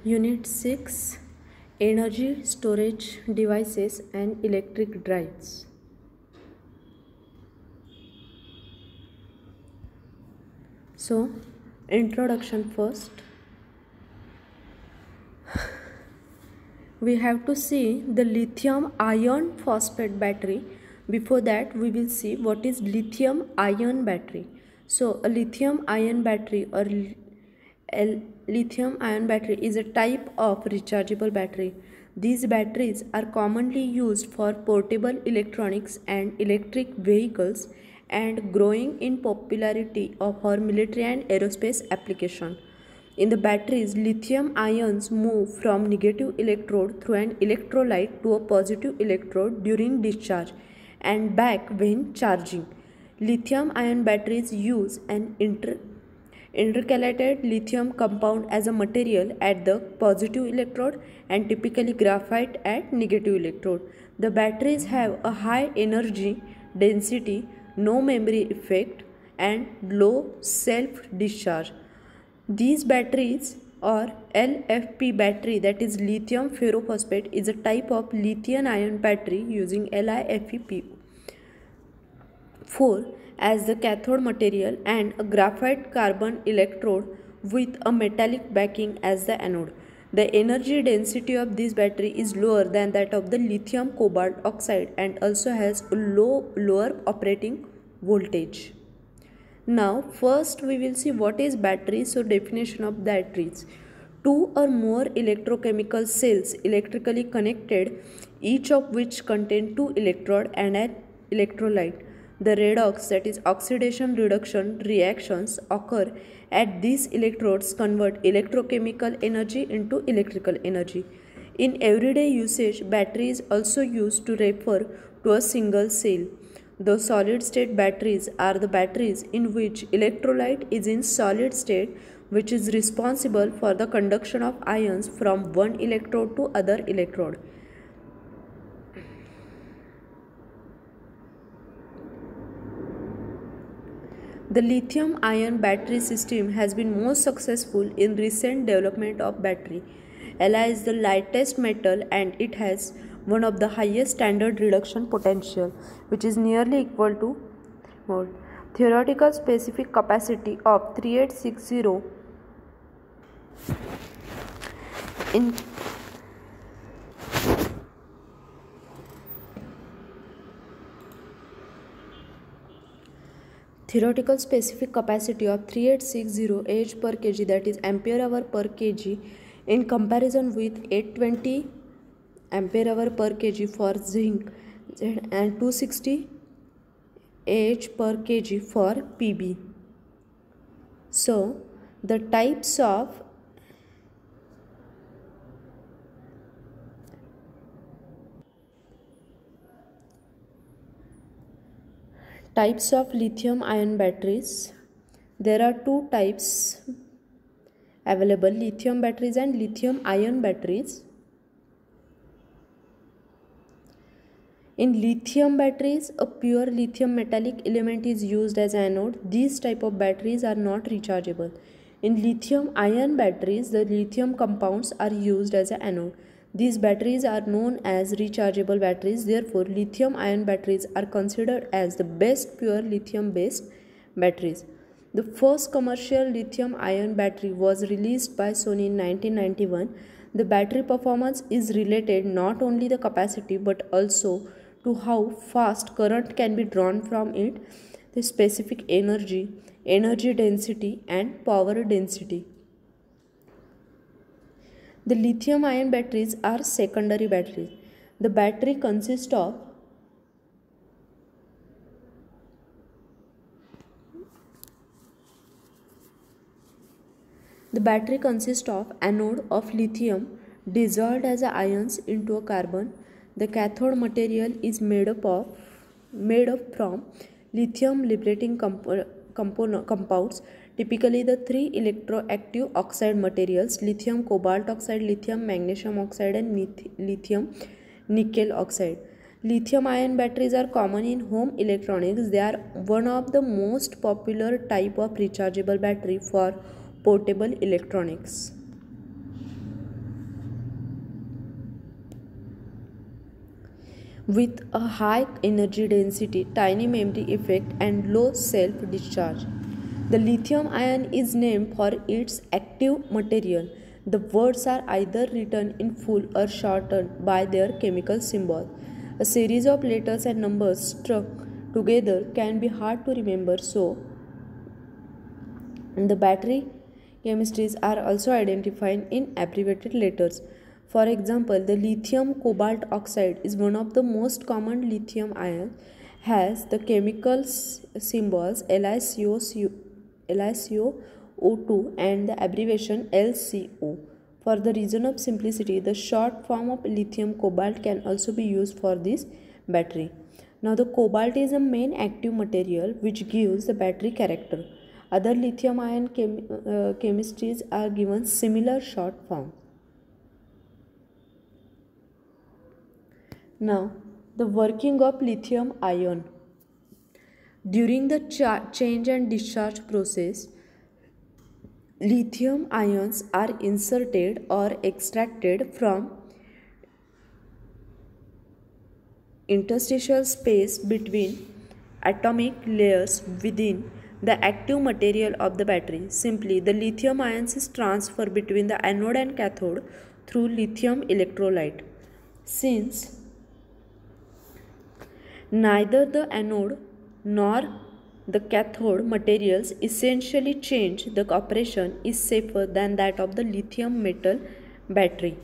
Unit 6, Energy Storage Devices and Electric Drives. So, introduction first. We have to see the lithium iron phosphate battery. Before that, we will see what is lithium ion battery. So, a lithium ion battery or lithium ion battery is a type of rechargeable battery. These batteries are commonly used for portable electronics and electric vehicles and growing in popularity for military and aerospace application. In the batteries, lithium ions move from negative electrode through an electrolyte to a positive electrode during discharge and back when charging. Lithium ion batteries use an intercalated lithium compound as a material at the positive electrode and typically graphite at negative electrode. The batteries have a high energy density, no memory effect, and low self discharge. These batteries or LFP battery, that is lithium ferrophosphate, is a type of lithium ion battery using LiFeP4 as the cathode material and a graphite carbon electrode with a metallic backing as the anode. The energy density of this battery is lower than that of the lithium cobalt oxide and also has a lower operating voltage. Now first we will see what is battery. So definition of batteries: two or more electrochemical cells electrically connected, each of which contain two electrode and an electrolyte. The redox, that is oxidation reduction reactions, occur at these electrodes convert electrochemical energy into electrical energy. In everyday usage, battery is also used to refer to a single cell. The solid-state batteries are the batteries in which electrolyte is in solid state, which is responsible for the conduction of ions from one electrode to other electrode. The lithium-ion battery system has been most successful in recent development of battery. Li is the lightest metal and it has one of the highest standard reduction potential, which is nearly equal to mole. Theoretical specific capacity of 3860 in theoretical specific capacity of 3860 Ah per kg, that is ampere hour per kg, in comparison with 820 ampere hour per kg for zinc and 260 Ah per kg for Pb. So the types of lithium ion batteries. There are two types available: lithium batteries and lithium ion batteries. In lithium batteries, a pure lithium metallic element is used as anode. These type of batteries are not rechargeable. In lithium ion batteries, the lithium compounds are used as an anode. These batteries are known as rechargeable batteries. Therefore, lithium ion batteries are considered as the best pure lithium based batteries. The first commercial lithium ion battery was released by Sony in 1991. The battery performance is related not only the capacity but also to how fast current can be drawn from it, the specific energy density and power density. The lithium ion batteries are secondary batteries. The battery consists of anode of lithium dissolved as ions into a carbon. The cathode material is made up from lithium liberating compounds, typically the three electroactive oxide materials: lithium cobalt oxide, lithium magnesium oxide, and lithium nickel oxide. Lithium ion batteries are common in home electronics. They are one of the most popular type of rechargeable battery for portable electronics. with a high energy density, tiny memory effect, and low self discharge. The lithium ion is named for its active material. The words are either written in full or shortened by their chemical symbol. A series of letters and numbers struck together can be hard to remember, so the battery chemistries are also identified in abbreviated letters. For example, the lithium cobalt oxide is one of the most common lithium ions, has the chemical symbols LiCO2 and the abbreviation LCO. For the reason of simplicity, the short form of lithium cobalt can also be used for this battery. Now, the cobalt is a main active material which gives the battery character. Other lithium ion chemistries are given similar short form. Now, the working of lithium ion. During the change and discharge process, lithium ions are inserted or extracted from interstitial space between atomic layers within the active material of the battery. Simply, the lithium ions is transferred between the anode and cathode through lithium electrolyte. Since neither the anode nor the cathode materials essentially change, the operation is safer than that of the lithium metal battery.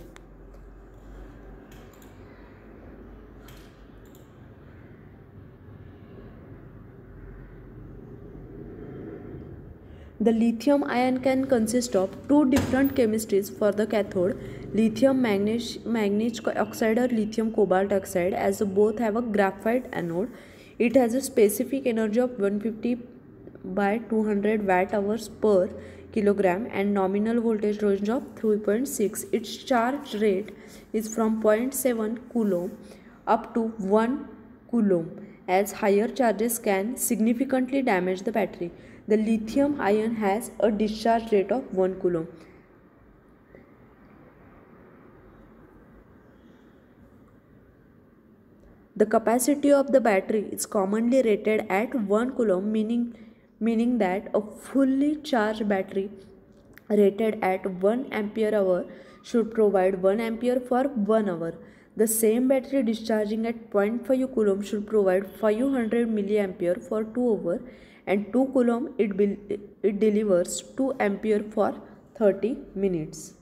The lithium ion can consist of two different chemistries for the cathode, lithium manganese oxide or lithium cobalt oxide, as both have a graphite anode. It has a specific energy of 150 by 200 watt hours per kilogram and nominal voltage range of 3.6. Its charge rate is from 0.7 coulomb up to 1 coulomb, as higher charges can significantly damage the battery. The lithium ion has a discharge rate of 1 coulomb. The capacity of the battery is commonly rated at 1 coulomb, meaning that a fully charged battery rated at 1 ampere hour should provide 1 ampere for 1 hour. The same battery discharging at 0.5 coulomb should provide 500 milliampere for 2 hours, and 2 coulomb it delivers 2 ampere for 30 minutes.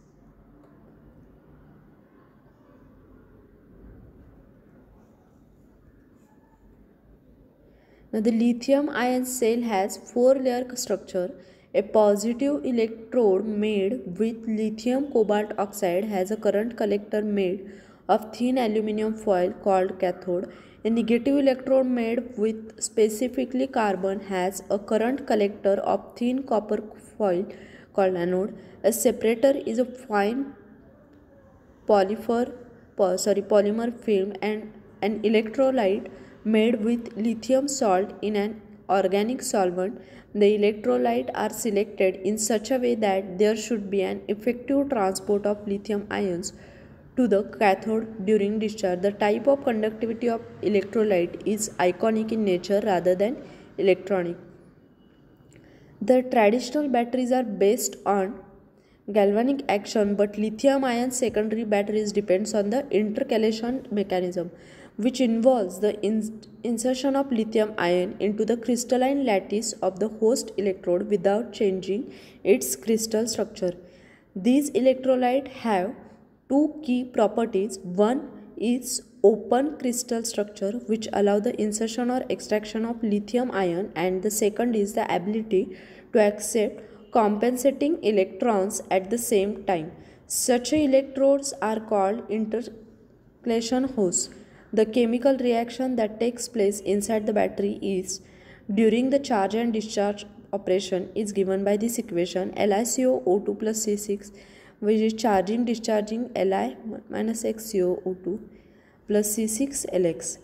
Now, the lithium ion cell has 4-layer structure. A positive electrode made with lithium cobalt oxide has a current collector made of thin aluminum foil called cathode. A negative electrode made with specifically carbon has a current collector of thin copper foil called anode. A separator is a fine polymer film, and an electrolyte made with lithium salt in an organic solvent. The electrolyte are selected in such a way that there should be an effective transport of lithium ions to the cathode during discharge. The type of conductivity of electrolyte is ionic in nature rather than electronic. The traditional batteries are based on galvanic action, but lithium ion secondary batteries depends on the intercalation mechanism, which involves the insertion of lithium ion into the crystalline lattice of the host electrode without changing its crystal structure. These electrolytes have two key properties. One is open crystal structure, which allow the insertion or extraction of lithium ion, and the second is the ability to accept compensating electrons at the same time. Such electrodes are called intercalation hosts. The chemical reaction that takes place inside the battery is during the charge and discharge operation is given by this equation: LiCO2 plus C6, which is charging discharging Li minus XCO2 plus C6 Lx.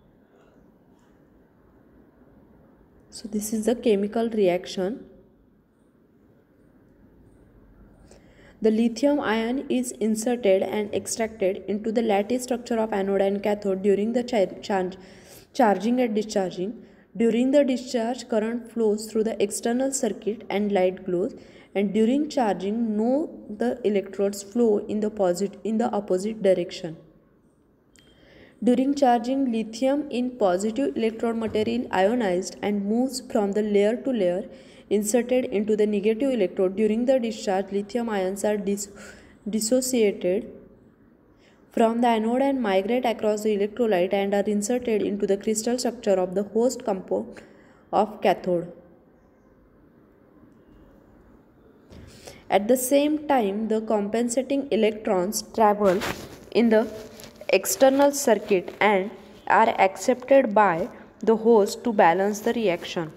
So this is the chemical reaction. The lithium ion is inserted and extracted into the lattice structure of anode and cathode during the charging and discharging. During the discharge, current flows through the external circuit and light glows, and during charging, the electrodes flow in the opposite direction. During charging, lithium in positive electrode material ionized and moves from the layer to layer inserted into the negative electrode. During the discharge, lithium ions are dissociated from the anode and migrate across the electrolyte and are inserted into the crystal structure of the host compound of cathode. At the same time, the compensating electrons travel in the external circuit and are accepted by the host to balance the reaction.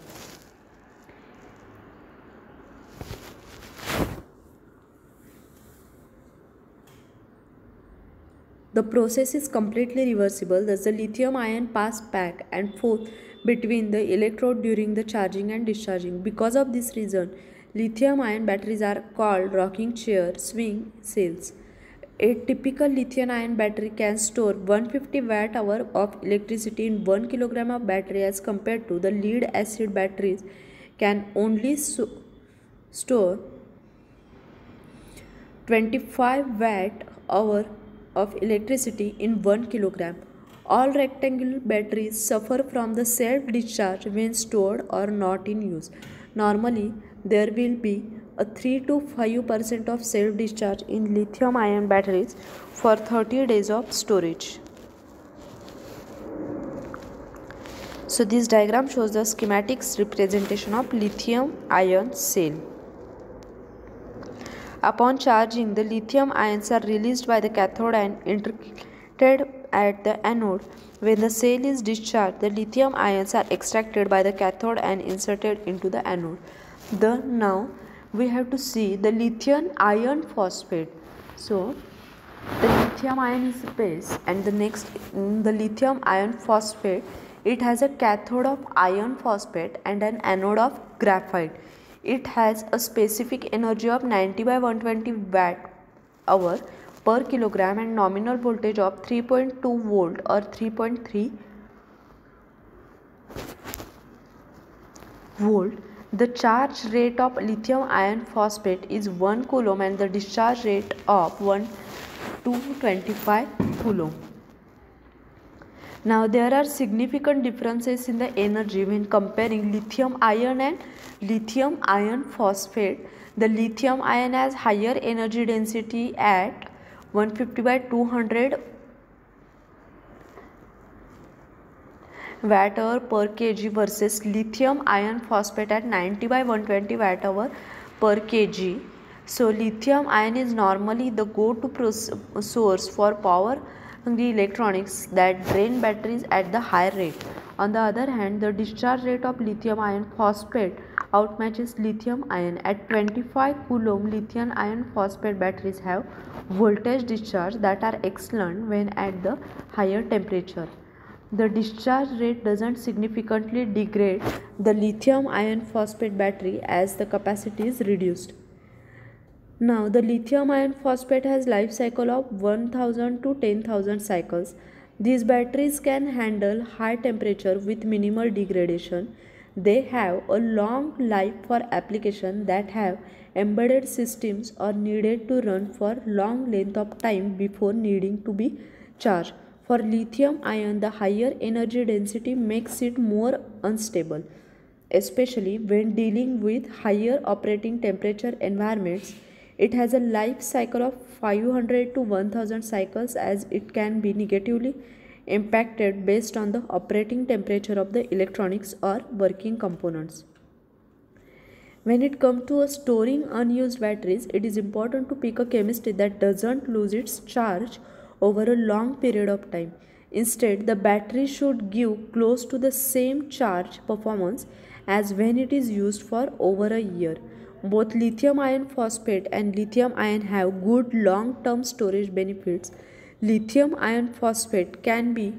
The process is completely reversible, thus the lithium ion pass back and forth between the electrode during the charging and discharging. Because of this reason, lithium ion batteries are called rocking chair swing cells. A typical lithium ion battery can store 150 watt-hour of electricity in 1 kilogram of battery, as compared to the lead acid batteries can only store 25 watt-hour of electricity in 1 kilogram. All rectangular batteries suffer from the self-discharge when stored or not in use. Normally, there will be a 3 to 5% of self-discharge in lithium-ion batteries for 30 days of storage. So this diagram shows the schematics representation of lithium-ion cell. Upon charging, the lithium ions are released by the cathode and integrated at the anode. When the cell is discharged, the lithium ions are extracted by the cathode and inserted into the anode. Now we have to see the lithium iron phosphate. So the lithium ion is the base, and the lithium iron phosphate, it has a cathode of iron phosphate and an anode of graphite. It has a specific energy of 90 by 120 watt-hour per kilogram and nominal voltage of 3.2 volt or 3.3 volt. The charge rate of lithium iron phosphate is 1 coulomb and the discharge rate of 1 to 25 coulomb. Now there are significant differences in the energy when comparing lithium ion and lithium iron phosphate. The lithium ion has higher energy density at 150 by 200 watt-hour per kg versus lithium iron phosphate at 90 by 120 watt-hour per kg. So lithium ion is normally the go-to source for power hungry electronics that drain batteries at the higher rate. On the other hand, the discharge rate of lithium iron phosphate outmatches lithium ion. At 25 coulomb, lithium iron phosphate batteries have voltage discharge that are excellent when at the higher temperature. The discharge rate doesn't significantly degrade the lithium iron phosphate battery as the capacity is reduced. Now, the lithium iron phosphate has life cycle of 1000 to 10,000 cycles. These batteries can handle high temperature with minimal degradation. They have a long life for application that have embedded systems or needed to run for long length of time before needing to be charged. For lithium ion, the higher energy density makes it more unstable, especially when dealing with higher operating temperature environments. It has a life cycle of 500 to 1000 cycles, as it can be negatively impacted based on the operating temperature of the electronics or working components. When it comes to storing unused batteries, it is important to pick a chemistry that doesn't lose its charge over a long period of time. Instead, the battery should give close to the same charge performance as when it is used for over a year. Both lithium iron phosphate and lithium ion have good long-term storage benefits. Lithium iron phosphate can be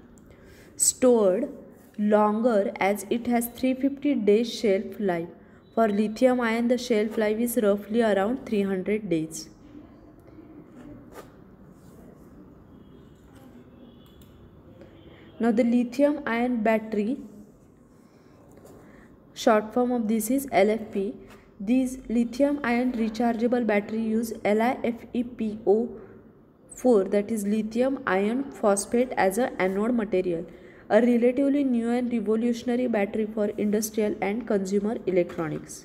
stored longer as it has 350 days shelf life, For lithium ion, the shelf life is roughly around 300 days. Now the lithium ion battery, short form of this is LFP. These lithium ion rechargeable battery use LiFePO4, that is lithium iron phosphate, as a anode material, a relatively new and revolutionary battery for industrial and consumer electronics.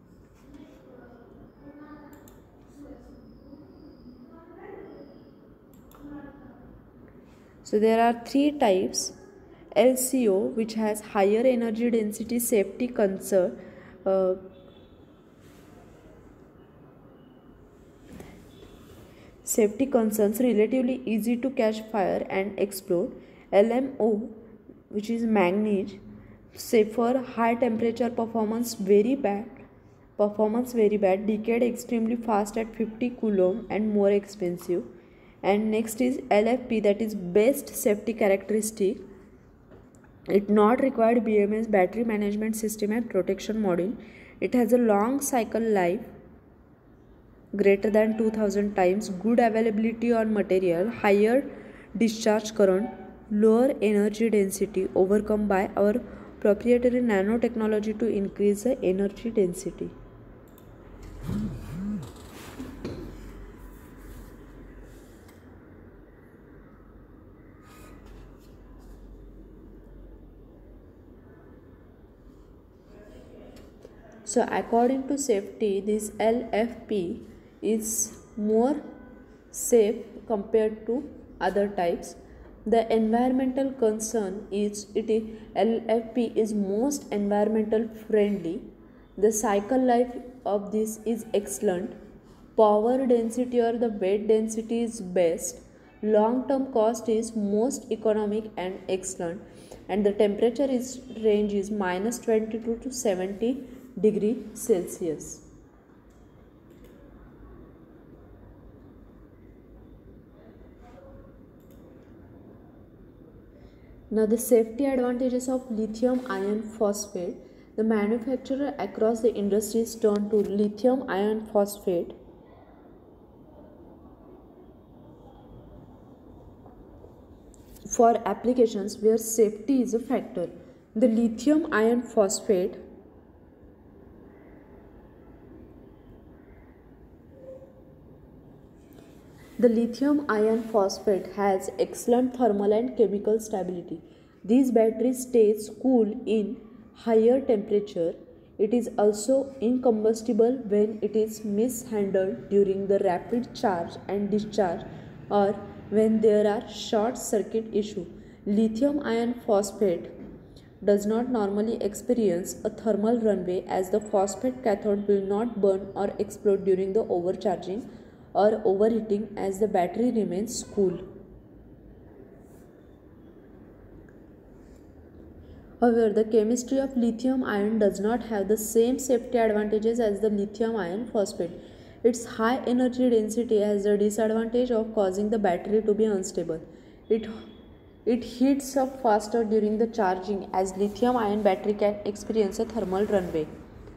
So there are three types. LCO, which has higher energy density safety concern, safety concerns, relatively easy to catch fire and explode. LMO, which is manganese, safer, high temperature, performance very bad, decayed extremely fast at 50 coulomb and more expensive. And next is LFP, that is best safety characteristic. It not required BMS, battery management system and protection module. It has a long cycle life, greater than 2000 times, good availability on material, higher discharge current, lower energy density, overcome by our proprietary nanotechnology to increase the energy density. So according to safety, this LFP is more safe compared to other types. The environmental concern is LFP is most environmental friendly. The cycle life of this is excellent. Power density or the weight density is best. Long term cost is most economic and excellent. And the temperature range is -22 to 70 degree Celsius. Now the safety advantages of lithium iron phosphate. The manufacturer across the industries turn to lithium iron phosphate for applications where safety is a factor. The lithium iron phosphate has excellent thermal and chemical stability. These batteries stays cool in higher temperature. It is also incombustible when it is mishandled during the rapid charge and discharge or when there are short circuit issue. Lithium iron phosphate does not normally experience a thermal runaway, as the phosphate cathode will not burn or explode during the overcharging or overheating, as the battery remains cool. However, the chemistry of lithium ion does not have the same safety advantages as the lithium iron phosphate. Its high energy density has the disadvantage of causing the battery to be unstable. It heats up faster during the charging, as lithium ion battery can experience a thermal runaway.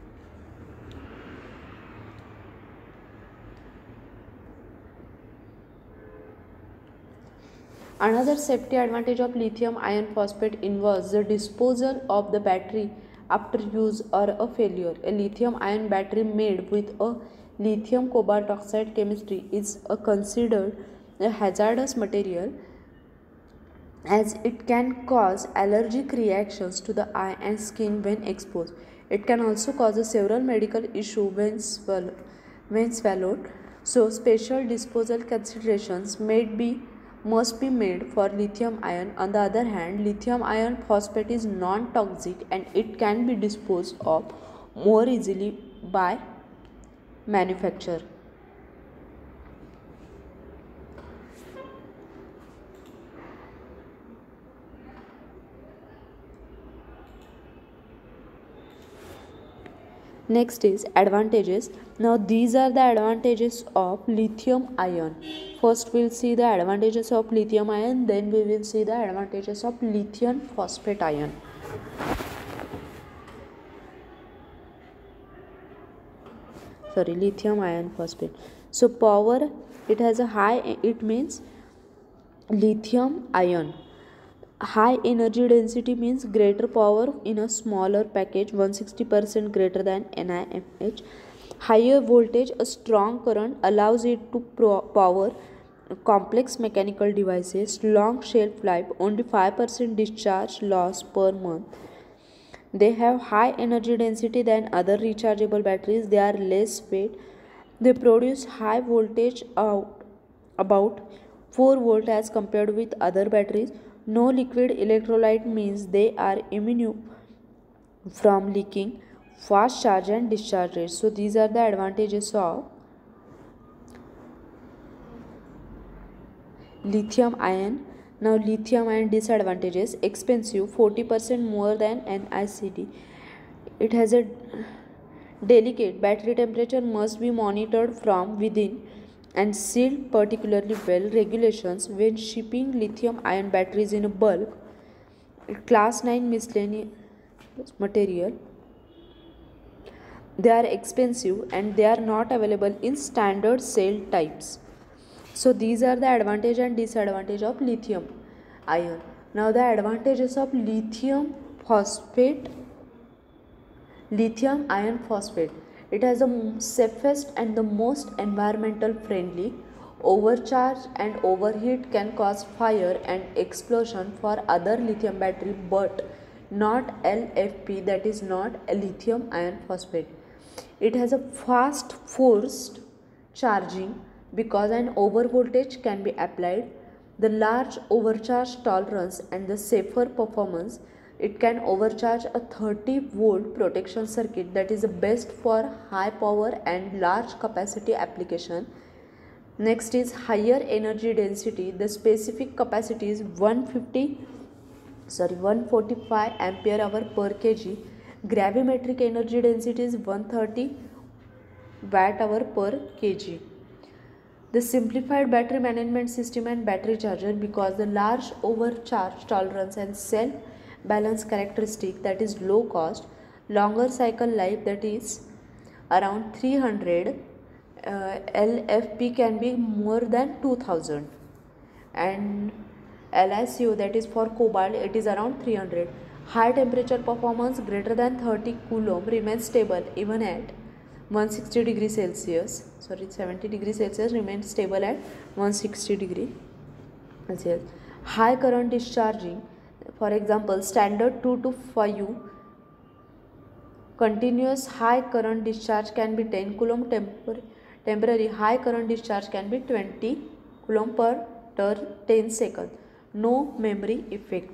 Another safety advantage of lithium iron phosphate involves the disposal of the battery after use or a failure. A lithium ion battery made with a lithium cobalt oxide chemistry is considered a hazardous material, as it can cause allergic reactions to the eye and skin when exposed. It can also cause several medical issues when swallowed. So special disposal considerations must be made for lithium ion. On the other hand, lithium iron phosphate is non-toxic and it can be disposed of more easily by manufacturer. Next is advantages. Now these are the advantages of lithium ion. First we'll see the advantages of lithium ion, then we will see the advantages of lithium phosphate ion. lithium iron phosphate. So power, it has a high, it means lithium ion. High energy density means greater power in a smaller package, 160% greater than NIMH. Higher voltage, a strong current allows it to power complex mechanical devices. Long shelf life, only 5% discharge loss per month. They have high energy density than other rechargeable batteries. They are less weight. They produce high voltage out about 4 volt as compared with other batteries. No liquid electrolyte means they are immune from leaking. Fast charge and discharge rate. So these are the advantages of lithium ion. Now lithium ion disadvantages: expensive, 40% more than NiCd. It has a delicate battery temperature, must be monitored from within and sealed particularly well. Regulations when shipping lithium ion batteries in bulk. Class 9 miscellaneous material. They are expensive and they are not available in standard cell types. So these are the advantage and disadvantage of lithium ion. Now the advantages of lithium iron phosphate. It has the safest and the most environmental friendly. Overcharge and overheat can cause fire and explosion for other lithium battery, but not LFP, that is not a lithium iron phosphate. It has a fast forced charging because an overvoltage can be applied. The large overcharge tolerance and the safer performance. It can overcharge a 30-volt protection circuit, that is the best for high power and large capacity application. Next is higher energy density. The specific capacity is 145 ampere hour per kg. Gravimetric energy density is 130 watt hour per kg. The simplified battery management system and battery charger, because the large overcharge tolerance and cell balance characteristic, that is low cost, longer cycle life, that is around 300. LFP can be more than 2000, and LiCO, that is for cobalt, it is around 300. High temperature performance greater than 30 coulomb remains stable even at 160 degrees Celsius. 70 degrees Celsius remains stable at 160 degrees Celsius. High current discharging, for example, standard 2 to 5 continuous high current discharge can be 10 coulomb. Temporary high current discharge can be 20 coulomb per 10 seconds. No memory effect.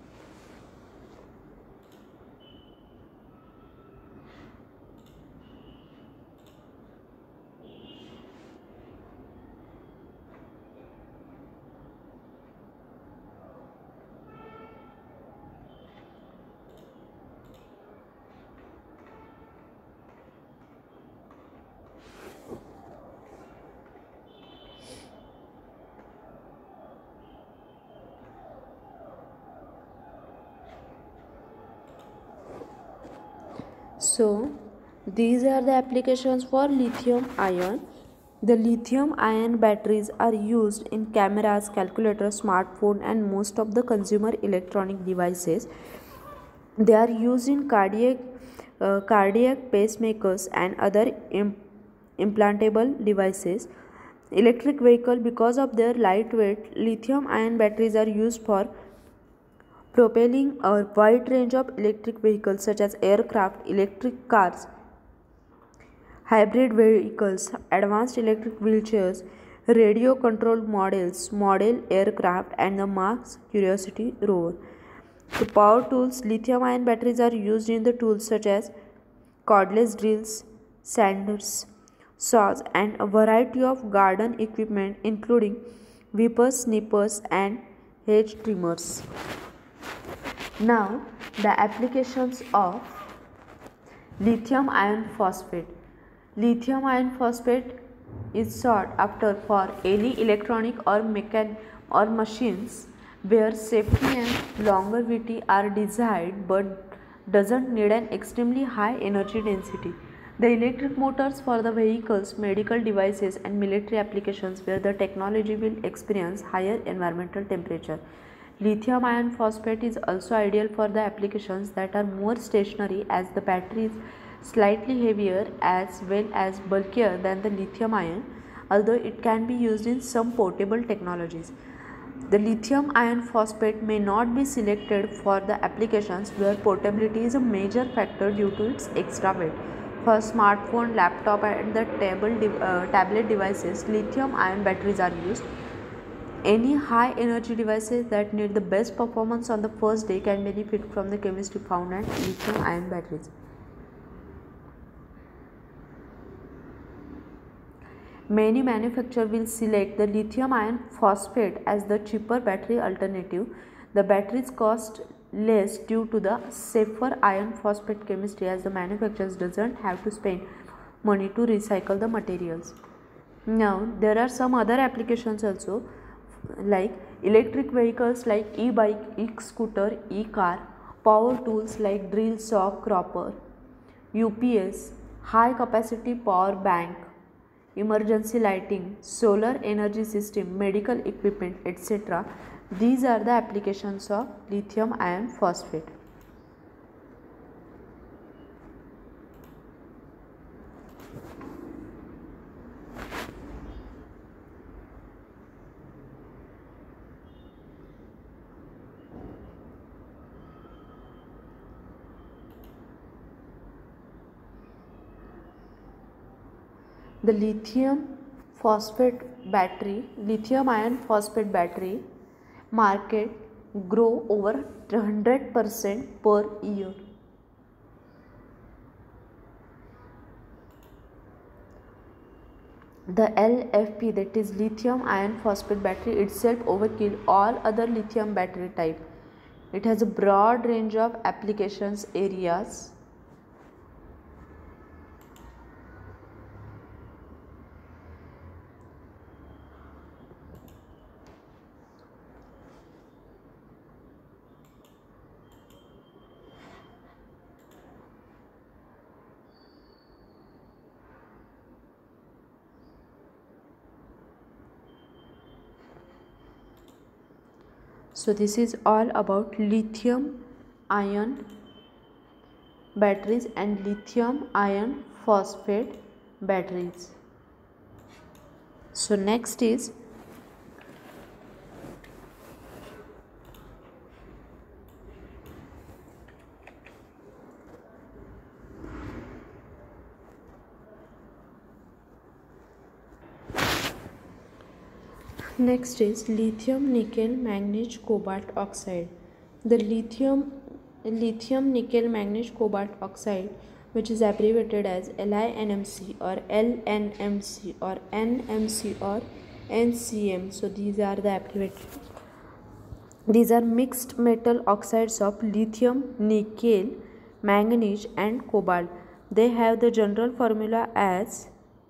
So these are the applications for lithium ion. The lithium ion batteries are used in cameras, calculators, smartphone and most of the consumer electronic devices. They are used in cardiac pacemakers and other implantable devices. Electric vehicle, because of their lightweight, lithium ion batteries are used for propelling a wide range of electric vehicles such as aircraft, electric cars, hybrid vehicles, advanced electric wheelchairs, radio controlled model aircraft and the Mars Curiosity rover. The power tools, lithium ion batteries are used in the tools such as cordless drills, sanders, saws and a variety of garden equipment including whippers, snippers and hedge trimmers. Now the applications of lithium iron phosphate. Lithium iron phosphate is sought after for any electronic or machines where safety and longevity are desired but doesn't need an extremely high energy density. The electric motors for the vehicles, medical devices and military applications where the technology will experience higher environmental temperature. Lithium iron phosphate is also ideal for the applications that are more stationary as the battery is slightly heavier as well as bulkier than the lithium ion, although it can be used in some portable technologies. The lithium iron phosphate may not be selected for the applications where portability is a major factor due to its extra weight. For smartphone, laptop and the tablet devices, lithium ion batteries are used. Any high energy devices that need the best performance on the first day can benefit from the chemistry found in lithium ion batteries. Many manufacturers will select the lithium iron phosphate as the cheaper battery alternative. The batteries cost less due to the safer iron phosphate chemistry, as the manufacturers doesn't have to spend money to recycle the materials. Now there are some other applications also, like electric vehicles like e-bike, e-scooter, e-car, power tools like drill, saw, cropper, UPS, high capacity power bank, emergency lighting, solar energy system, medical equipment, etc. These are the applications of lithium iron phosphate. The lithium iron phosphate battery market grow over 100% per year. The LFP, that is lithium iron phosphate battery itself overkill all other lithium battery type. It has a broad range of applications areas. So this is all about lithium ion batteries and lithium iron phosphate batteries. So next is lithium nickel manganese cobalt oxide. The lithium nickel manganese cobalt oxide, which is abbreviated as LiNMC or LNMC or NMC or NCM. So these are the abbreviations. These are mixed metal oxides of lithium, nickel, manganese and cobalt. They have the general formula as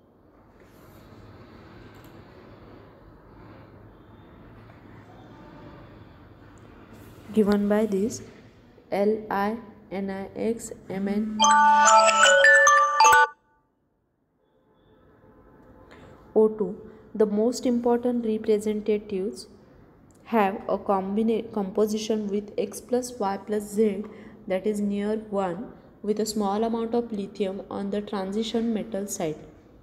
given by this LiNixMnO2. The most important representatives have a composition with X plus Y plus Z, that is near 1, with a small amount of lithium on the transition metal side.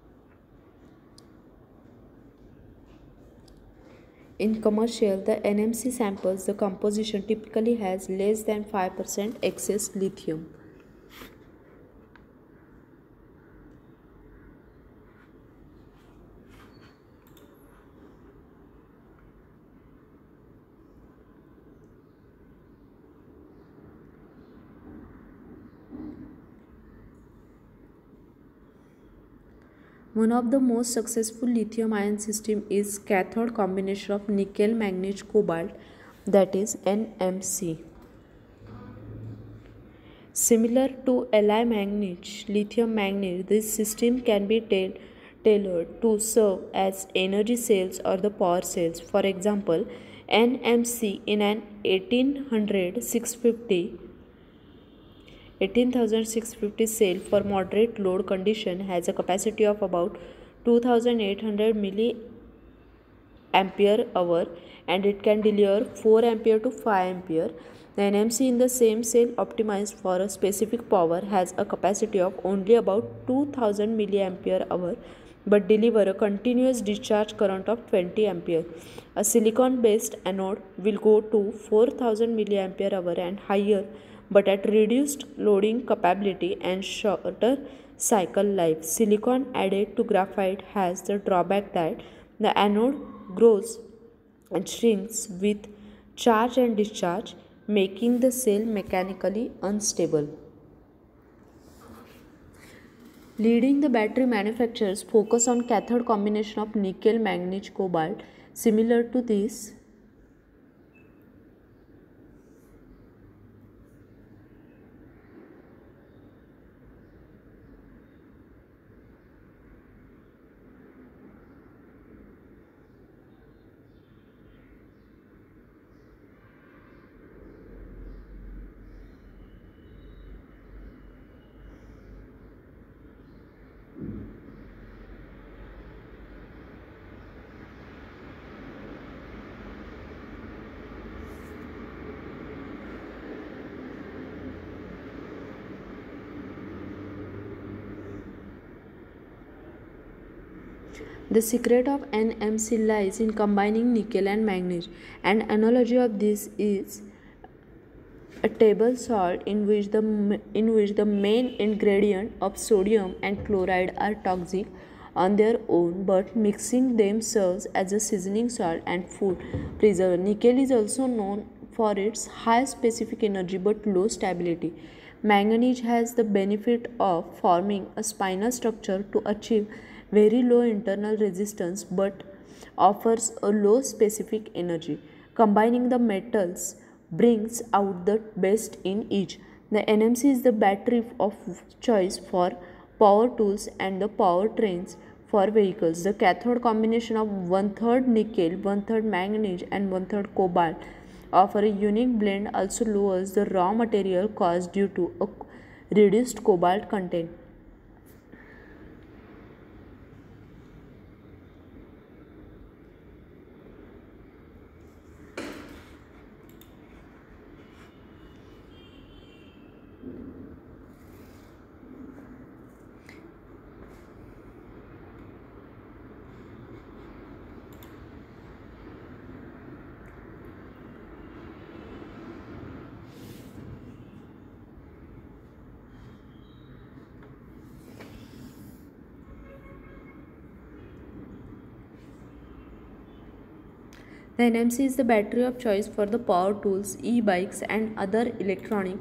In commercial, the NMC samples, the composition typically has less than 5% excess lithium. One of the most successful lithium-ion system is cathode combination of nickel, manganese, cobalt, that is NMC. Similar to Li manganese, lithium manganese, this system can be tailored to serve as energy cells or the power cells. For example, NMC in an 1800 650 18650 cell for moderate load condition has a capacity of about 2800 milliampere hour, and it can deliver 4 ampere to 5 ampere. The NMC in the same cell optimized for a specific power has a capacity of only about 2000 milliampere hour but deliver a continuous discharge current of 20 ampere. A silicon based anode will go to 4000 milliampere hour and higher, but at reduced loading capability and shorter cycle life. Silicon added to graphite has the drawback that the anode grows and shrinks with charge and discharge, making the cell mechanically unstable. Leading the battery manufacturers focus on cathode combination of nickel, manganese, cobalt. Similar to this, the secret of NMC lies in combining nickel and manganese. An analogy of this is a table salt in which the main ingredient of sodium and chloride are toxic on their own, but mixing them serves as a seasoning salt and food preserver. Nickel is also known for its high specific energy but low stability. Manganese has the benefit of forming a spinal structure to achieve very low internal resistance but offers a low specific energy. Combining the metals brings out the best in each. The NMC is the battery of choice for power tools and the power trains for vehicles. The cathode combination of 1/3 nickel, 1/3 manganese and 1/3 cobalt offer a unique blend, also lowers the raw material cost due to a reduced cobalt content. The NMC is the battery of choice for the power tools, e-bikes and other electronic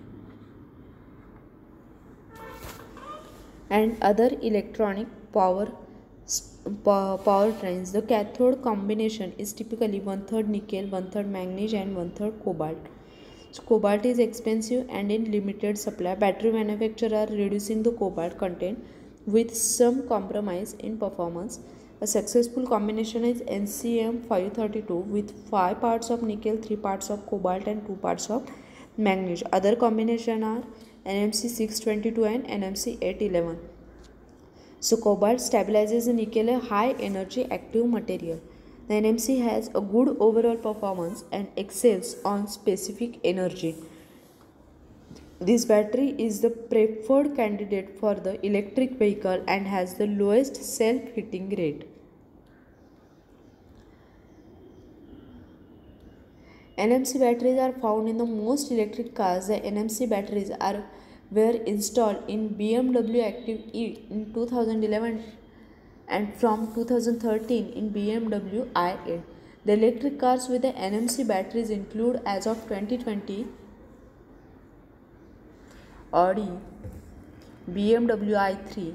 power trains. The cathode combination is typically 1/3 nickel, 1/3 manganese and 1/3 cobalt. So, cobalt is expensive and in limited supply. Battery manufacturers are reducing the cobalt content with some compromise in performance. A successful combination is NCM 532 with 5 parts of nickel, 3 parts of cobalt and 2 parts of manganese. Other combinations are NMC 622 and NMC 811. So cobalt stabilizes the nickel, a high energy active material. The NMC has a good overall performance and excels on specific energy. This battery is the preferred candidate for the electric vehicle and has the lowest self-heating rate. NMC batteries are found in the most electric cars. The NMC batteries were installed in BMW Active E in 2011 and from 2013 in BMW i8. The electric cars with the NMC batteries include, as of 2020, Audi, BMW i3,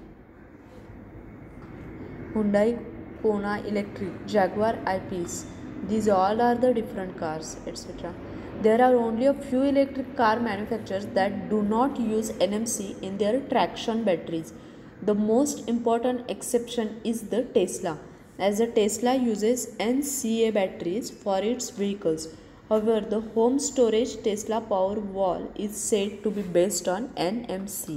Hyundai Kona Electric, Jaguar I-Pace. These all are the different cars, etc. There are only a few electric car manufacturers that do not use NMC in their traction batteries. The most important exception is the Tesla, as the Tesla uses NCA batteries for its vehicles. However, the home storage Tesla Powerwall is said to be based on NMC.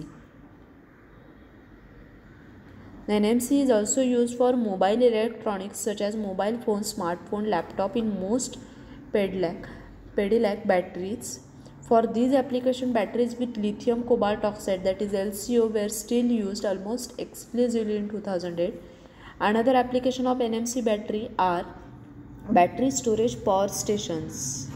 The NMC is also used for mobile electronics such as mobile phone, smartphone, laptop in most pedelec batteries. For these application, batteries with lithium cobalt oxide, that is LCO, were still used almost exclusively in 2008. Another application of NMC battery are battery storage power stations.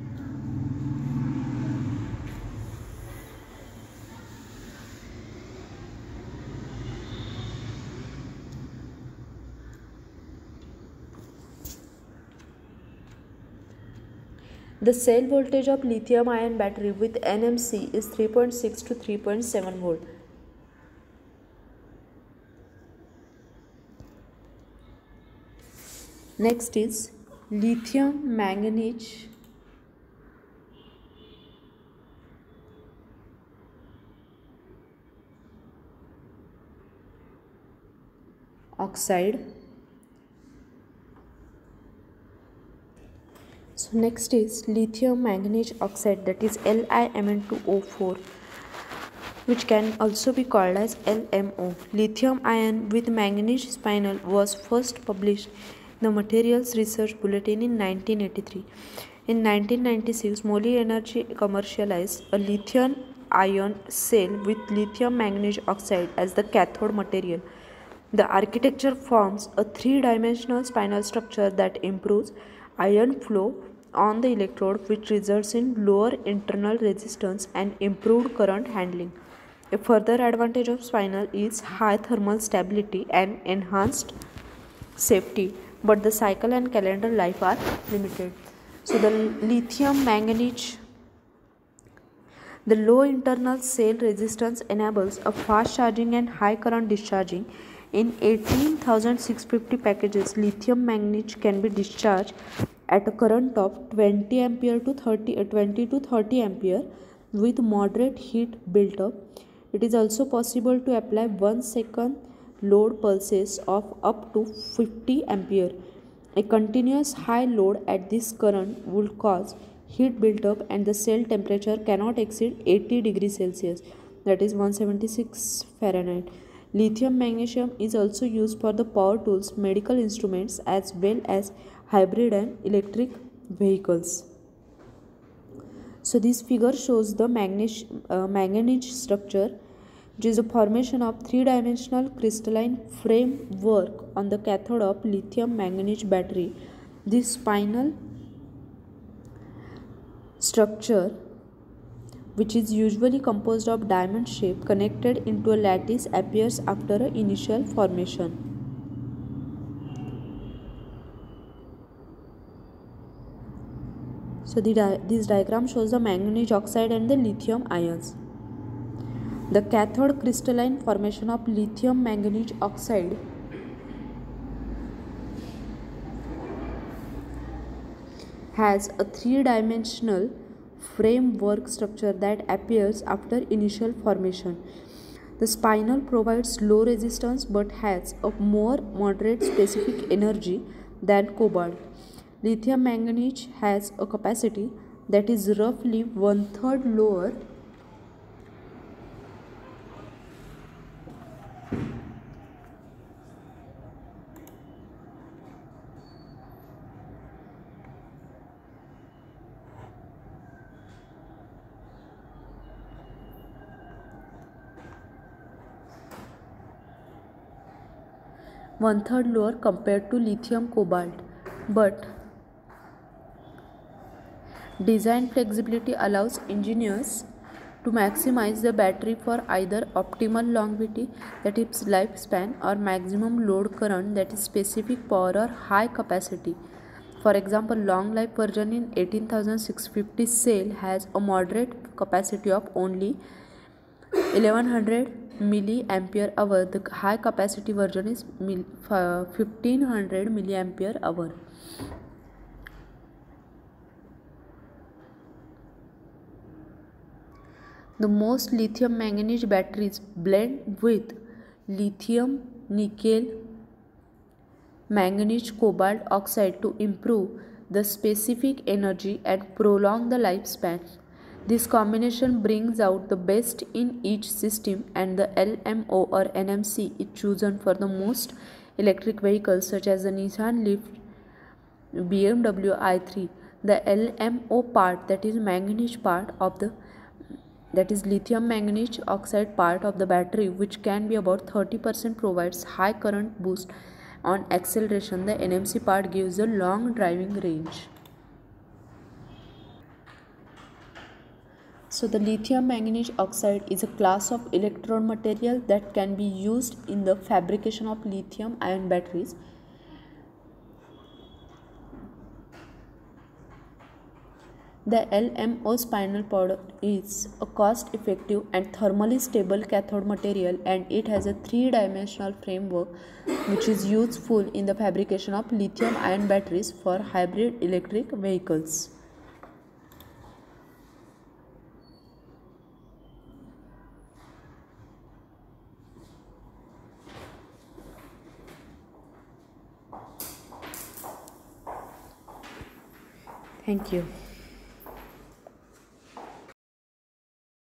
The cell voltage of lithium ion battery with NMC is 3.6 to 3.7 volt. Next is lithium manganese oxide. So next is lithium manganese oxide, that is LiMn2O4, which can also be called as LMO. Lithium ion with manganese spinel was first published in the Materials Research Bulletin in 1983. In 1996, Moly Energy commercialized a lithium ion cell with lithium manganese oxide as the cathode material. The architecture forms a three-dimensional spinal structure that improves ion flow on the electrode, which results in lower internal resistance and improved current handling. A further advantage of spinel is high thermal stability and enhanced safety, but the cycle and calendar life are limited. So the lithium manganese, the low internal cell resistance enables a fast charging and high current discharging. In 18,650 packages, lithium manganese can be discharged at a current of 20 to 30 ampere with moderate heat built up. It is also possible to apply 1 second load pulses of up to 50 ampere. A continuous high load at this current will cause heat build-up and the cell temperature cannot exceed 80 degrees Celsius, that is 176 Fahrenheit. Lithium magnesium is also used for the power tools, medical instruments, as well as hybrid and electric vehicles. So this figure shows the manganese structure, which is a formation of three-dimensional crystalline framework on the cathode of lithium manganese battery. This spinal structure, which is usually composed of diamond shape connected into a lattice, appears after an initial formation. So this diagram shows the manganese oxide and the lithium ions. The cathode crystalline formation of lithium manganese oxide has a three-dimensional framework structure that appears after initial formation. The spinel provides low resistance but has a more moderate specific energy than cobalt. Lithium manganese has a capacity that is roughly 1/3 lower compared to lithium cobalt, but design flexibility allows engineers to maximize the battery for either optimal longevity, that is lifespan, or maximum load current, that is specific power or high capacity. For example, long life version in 18650 cell has a moderate capacity of only 1100 milliampere hour. The high capacity version is 1500 milliampere hour. The most lithium manganese batteries blend with lithium nickel manganese cobalt oxide to improve the specific energy and prolong the lifespan. This combination brings out the best in each system, and the LMO or NMC is chosen for the most electric vehicles such as the Nissan Leaf, BMW i3. The LMO part, that is manganese part of the, that is lithium manganese oxide part of the battery, which can be about 30%, provides high current boost on acceleration. The NMC part gives a long driving range. So the lithium manganese oxide is a class of electrode material that can be used in the fabrication of lithium ion batteries. The LMO spinel powder is a cost-effective and thermally stable cathode material, and it has a three-dimensional framework which is useful in the fabrication of lithium-ion batteries for hybrid electric vehicles. Thank you.